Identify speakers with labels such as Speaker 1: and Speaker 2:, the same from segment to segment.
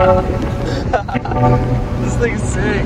Speaker 1: This thing's sick.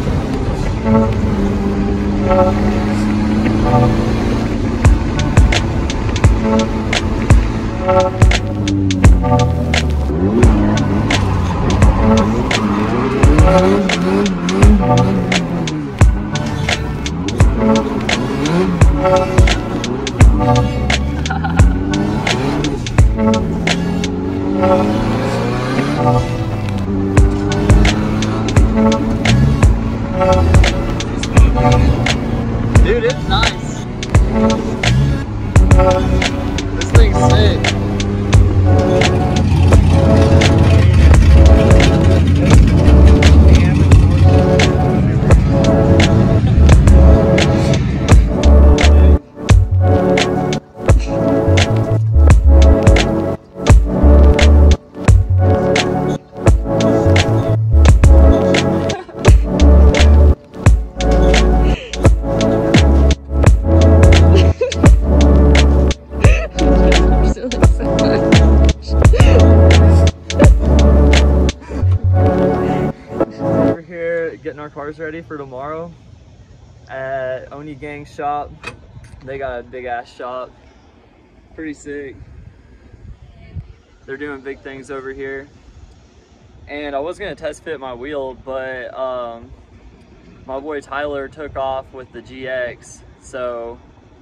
Speaker 1: Dude, it's nice. This thing's sick. Getting our cars ready for tomorrow at Oni Gang's shop. They got a big ass shop, pretty sick. They're doing big things over here. And I was gonna test fit my wheel, but my boy Tyler took off with the GX, so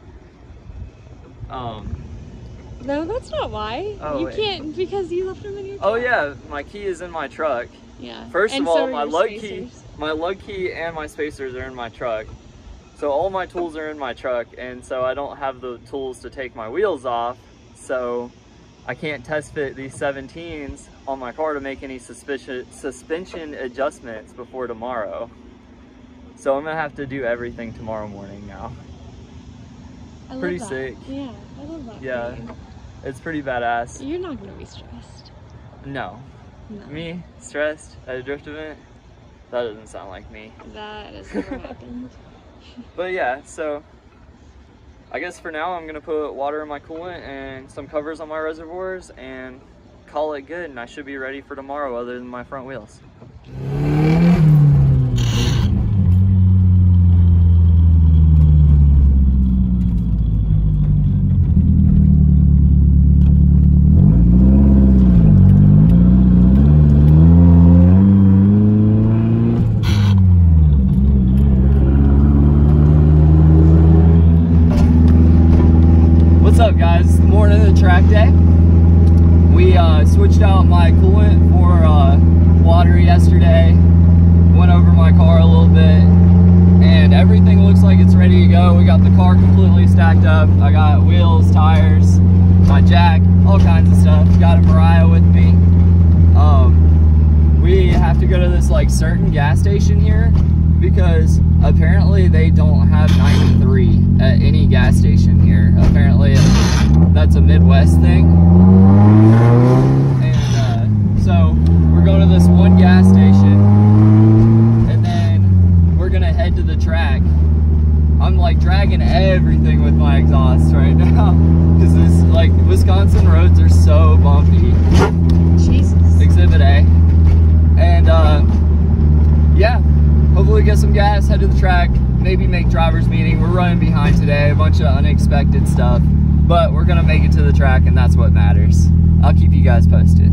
Speaker 2: no, that's not why.
Speaker 1: Oh,
Speaker 2: you
Speaker 1: wait.
Speaker 2: Can't, because you left them in your truck.
Speaker 1: Oh yeah, my key is in my truck.
Speaker 2: Yeah.
Speaker 1: First
Speaker 2: and
Speaker 1: of all,
Speaker 2: so
Speaker 1: my lug key and my spacers are in my truck. So all my tools are in my truck, and so I don't have the tools to take my wheels off. So I can't test fit these 17s on my car to make any suspension adjustments before tomorrow. So I'm gonna have to do everything tomorrow morning now.
Speaker 2: I love
Speaker 1: Pretty
Speaker 2: that.
Speaker 1: sick.
Speaker 2: Yeah, I love that.
Speaker 1: Yeah, it's pretty badass.
Speaker 2: You're not gonna be stressed.
Speaker 1: No.
Speaker 2: No.
Speaker 1: Me? Stressed at a drift event? That doesn't sound like me.
Speaker 2: That has never happened.
Speaker 1: But yeah, so I guess for now I'm gonna put water in my coolant and some covers on my reservoirs and call it good, and I should be ready for tomorrow other than my front wheels. What's up, guys? It's the morning of the track day. We switched out my coolant for water yesterday, went over my car a little bit, and everything looks like it's ready to go. We got the car completely stacked up. I got wheels, tires, my jack, all kinds of stuff. Got a Mariah with me. We have to go to this like certain gas station here because apparently they don't have 93 at any gas station here. Apparently that's a Midwest thing. And so we're going to this one gas station and then we're gonna head to the track. I'm like dragging everything with my exhaust right now because this like Wisconsin roads are so bumpy.
Speaker 2: Jesus.
Speaker 1: Exhibit A. And yeah, hopefully get some gas, head to the track, maybe make driver's meeting. We're running behind today, a bunch of unexpected stuff, but we're gonna make it to the track and that's what matters. I'll keep you guys posted.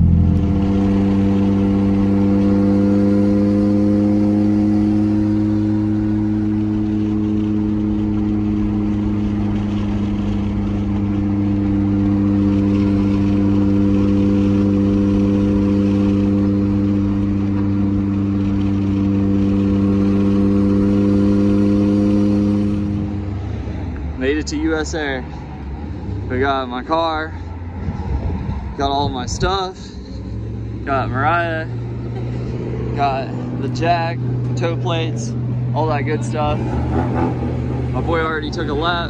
Speaker 1: Made it to USair. We got my car, got all my stuff, got Mariah, got the jack, toe plates, all that good stuff. My boy already took a lap.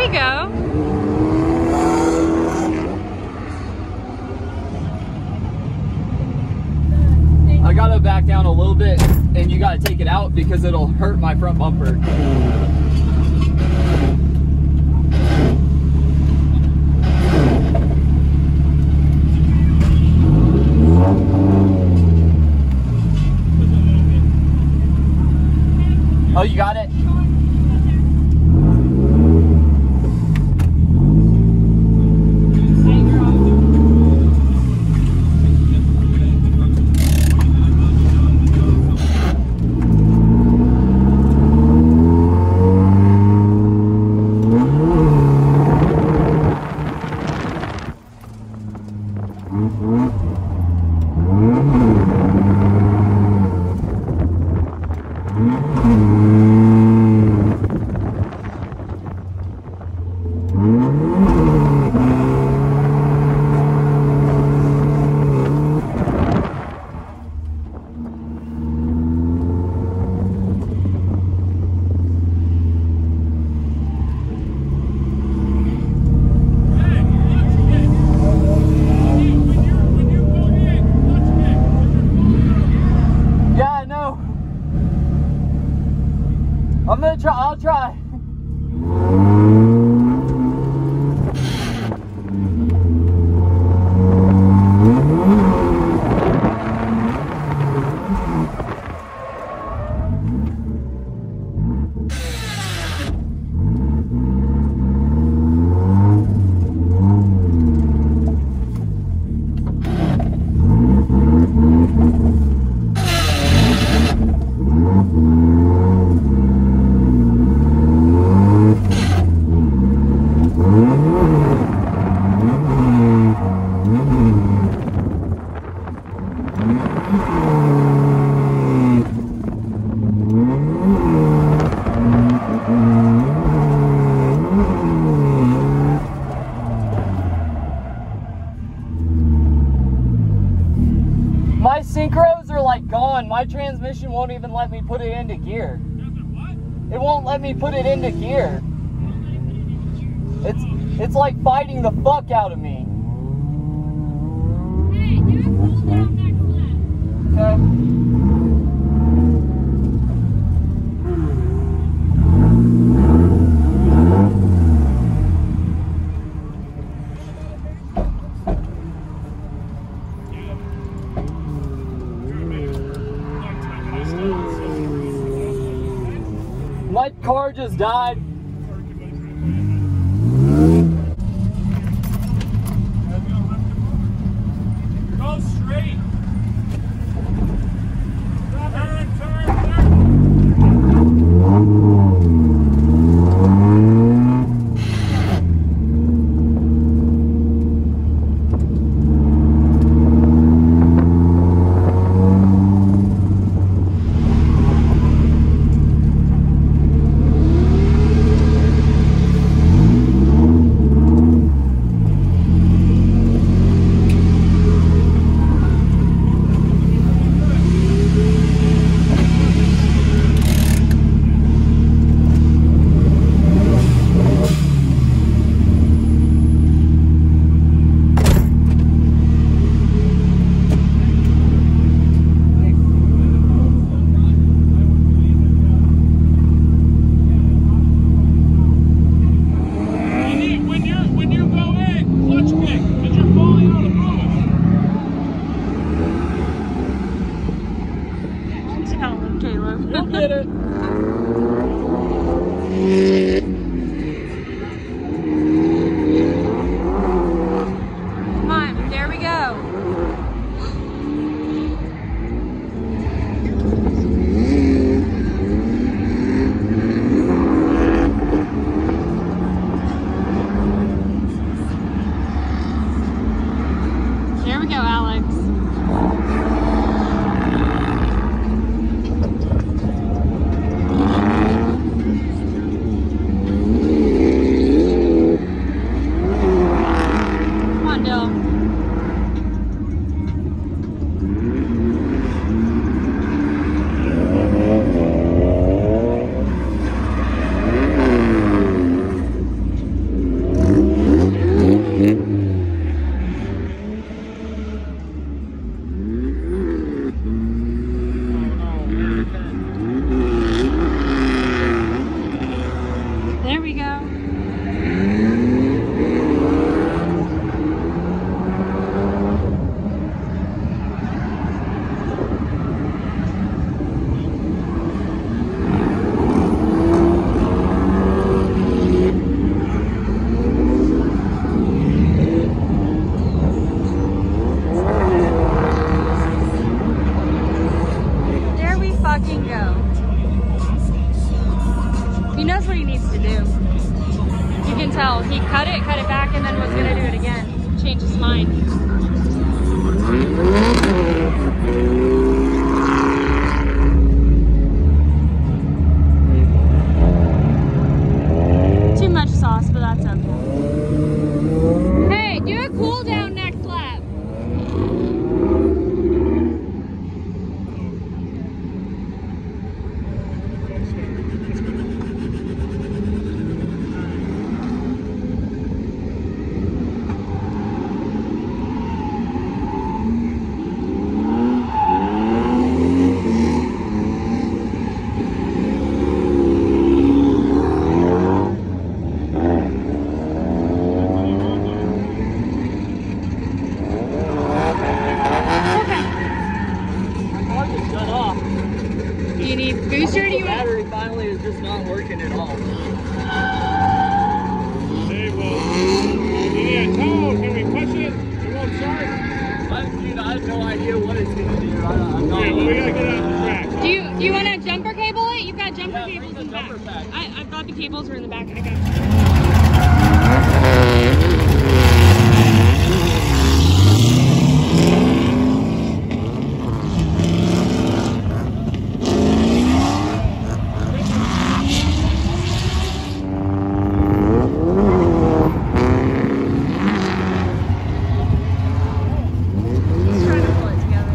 Speaker 2: you go.
Speaker 1: I gotta back down a little bit and you gotta take it out because it'll hurt my front bumper. Oh, you got it? I'll try. My synchros are like gone. My transmission won't even let me put it into gear. It won't let me put it into gear. It's like fighting the fuck out of me.
Speaker 2: Hey, do a cool down next lap.
Speaker 1: Okay. My car just died.
Speaker 3: Go straight.
Speaker 2: There we go. There we fucking go. He knows what he needs to do. You can tell. He cut it back, and then was gonna do it again. Change his mind. Too much sauce, but that's okay. Hey, do a cool down next lap. Do you need booster? Or do
Speaker 1: The
Speaker 2: you want?
Speaker 1: battery finally is just not working at all.
Speaker 3: Hey, well, you need a towel. Can we push it? It won't start.
Speaker 1: Dude, I have no idea what it's gonna do. I'm not.
Speaker 3: Okay, well, we gotta get it off the track.
Speaker 2: Do you want to jumper cable it? You've got jumper cables
Speaker 1: bring
Speaker 2: in
Speaker 1: the
Speaker 2: the back.
Speaker 1: jumper pack.
Speaker 2: I thought the cables were in the back. I got you. He's trying to pull it together.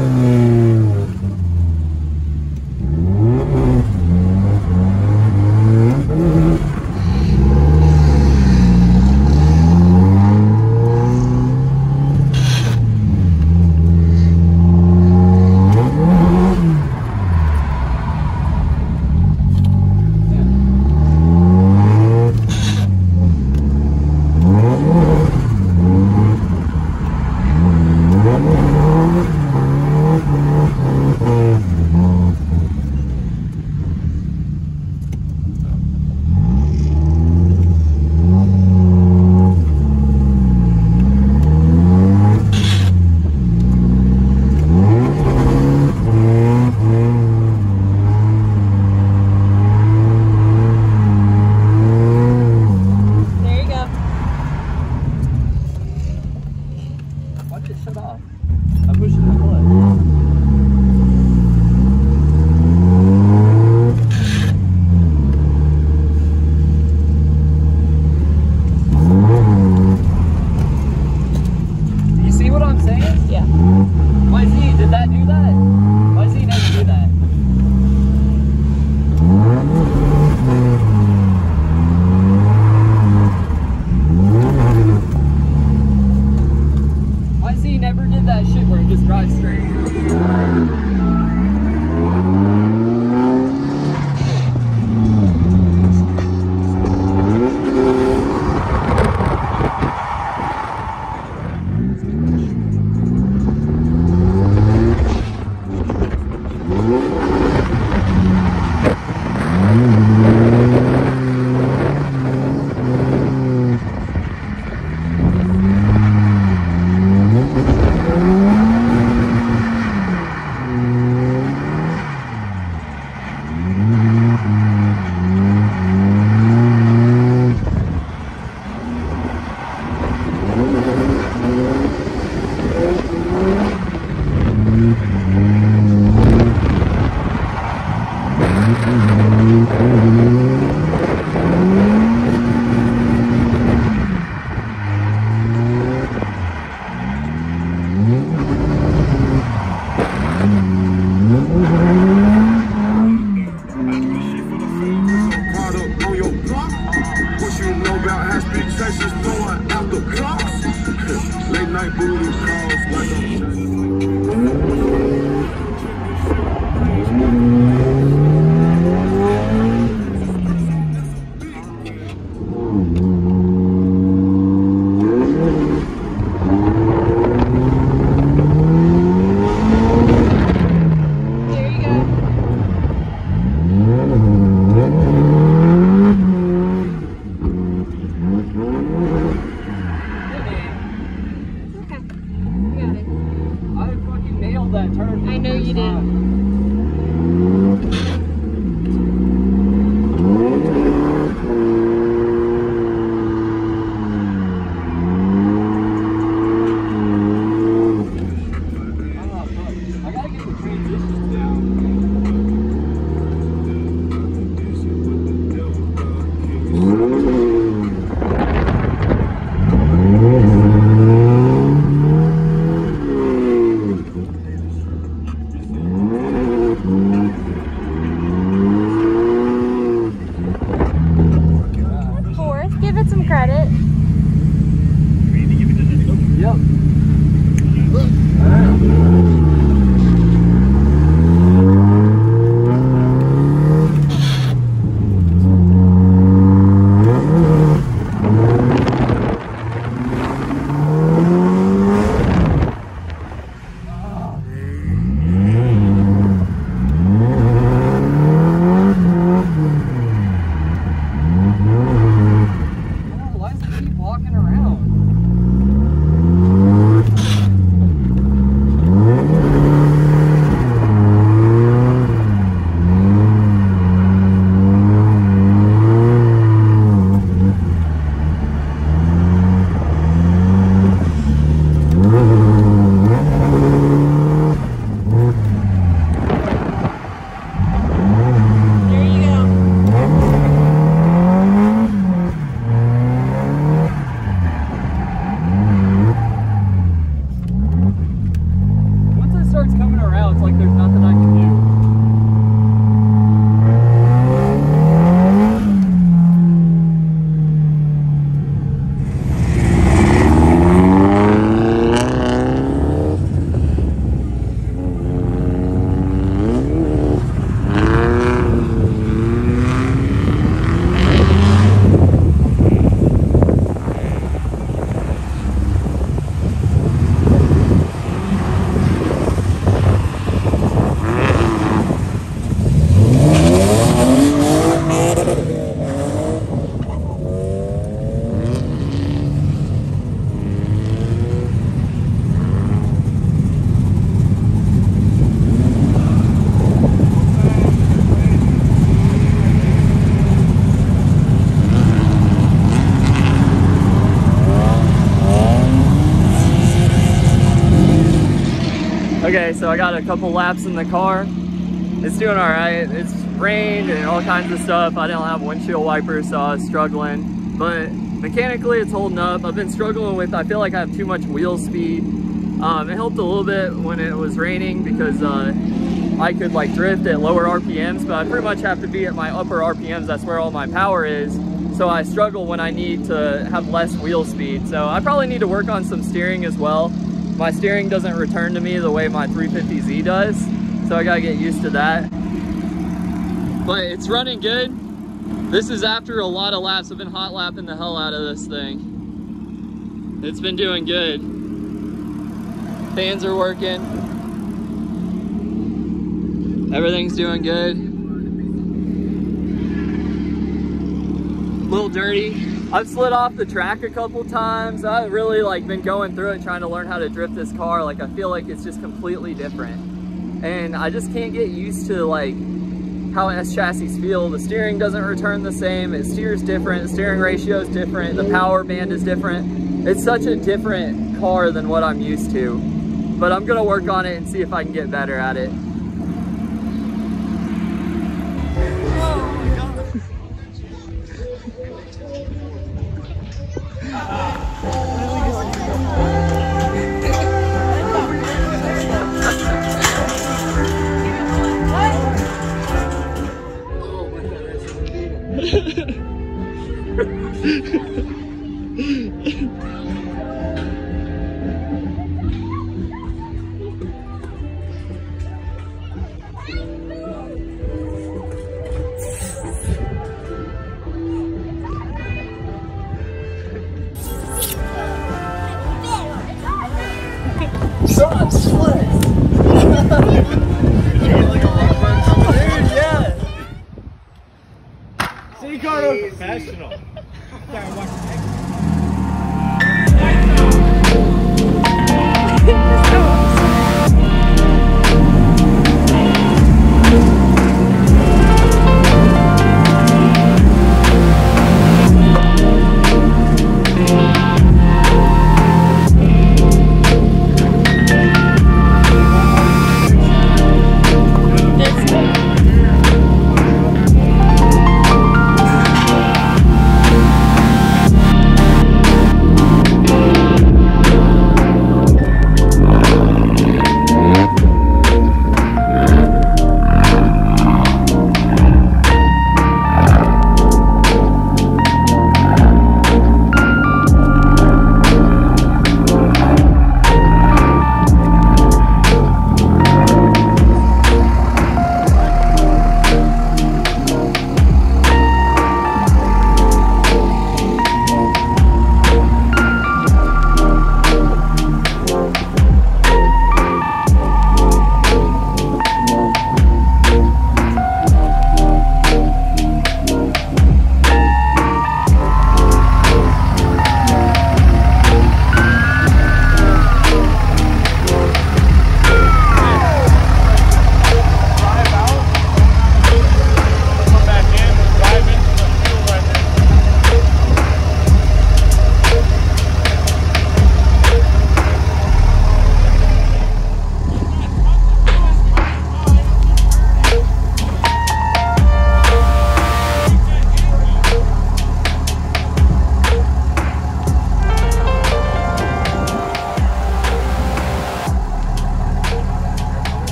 Speaker 1: Shut off. I'm pushing the clutch. You see what I'm saying?
Speaker 2: Yeah.
Speaker 1: Why is he? Did that do that? Why does he never do that? Why does he never did that shit where he just drives straight? That turn.
Speaker 2: I know you did.
Speaker 1: I gotta get the transitions down.
Speaker 2: Give it some credit.
Speaker 1: Yep. around, it's like there's nothing I can do. Okay, so I got a couple laps in the car. It's doing all right. It's rained and all kinds of stuff. I didn't have windshield wipers, so I was struggling. But mechanically, it's holding up. I've been struggling with, I feel like I have too much wheel speed. It helped a little bit when it was raining because I could like drift at lower RPMs, but I pretty much have to be at my upper RPMs. That's where all my power is. So I struggle when I need to have less wheel speed. So I probably need to work on some steering as well. My steering doesn't return to me the way my 350Z does, so I gotta get used to that. But it's running good. This is after a lot of laps. I've been hot lapping the hell out of this thing. It's been doing good. Fans are working. Everything's doing good. A little dirty. I've slid off the track a couple times. I've really like been going through it trying to learn how to drift this car. Like I feel like it's just completely different. And I just can't get used to like how S chassis feel. The steering doesn't return the same. It steers different. The steering ratio is different. The power band is different. It's such a different car than what I'm used to. But I'm gonna work on it and see if I can get better at it.
Speaker 3: Professional.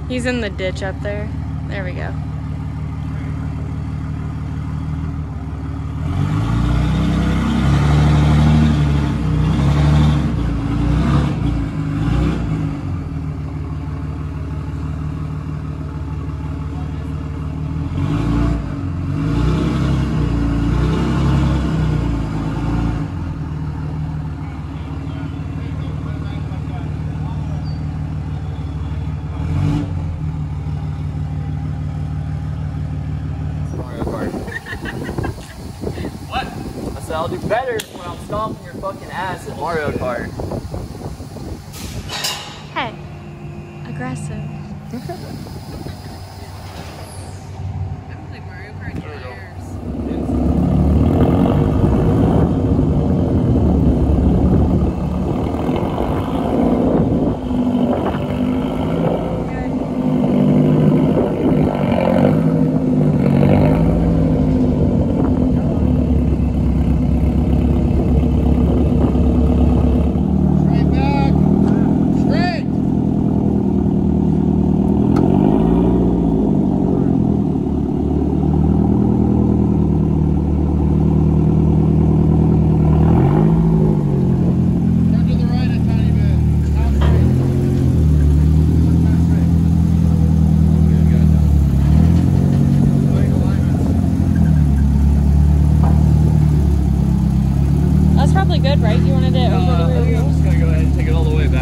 Speaker 2: He's in the ditch up there. There we go.
Speaker 1: I'll do better when I'm stomping your fucking ass at Mario Kart.
Speaker 2: Hey, aggressive.
Speaker 4: I play Mario Kart years.
Speaker 2: Good, right? You wanted it over the
Speaker 1: I think I'm just gonna go ahead and take it all the way back.